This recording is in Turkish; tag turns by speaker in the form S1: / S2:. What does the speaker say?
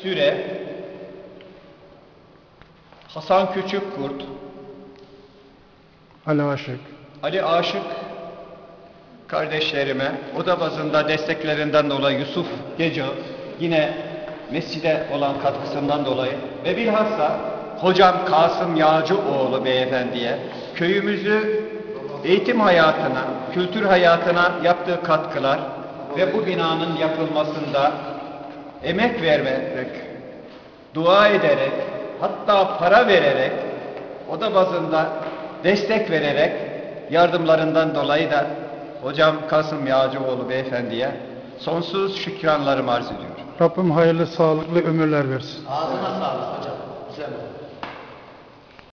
S1: Süre, Hasan Küçükkurt, Ali Aşık kardeşlerime, oda bazında desteklerinden dolayı Yusuf Gece, yine mescide olan katkısından dolayı ve bilhassa hocam Kasım Yağcıoğlu beyefendiye köyümüzü eğitim hayatına, kültür hayatına yaptığı katkılar ve bu binanın yapılmasında emek vererek, dua ederek, hatta para vererek, oda bazında destek vererek yardımlarından dolayı da hocam Kasım Yağcıoğlu beyefendiye sonsuz şükranlarımı arz ediyorum.
S2: Rabbim hayırlı, sağlıklı ömürler versin.
S1: Ağzına sağlık hocam.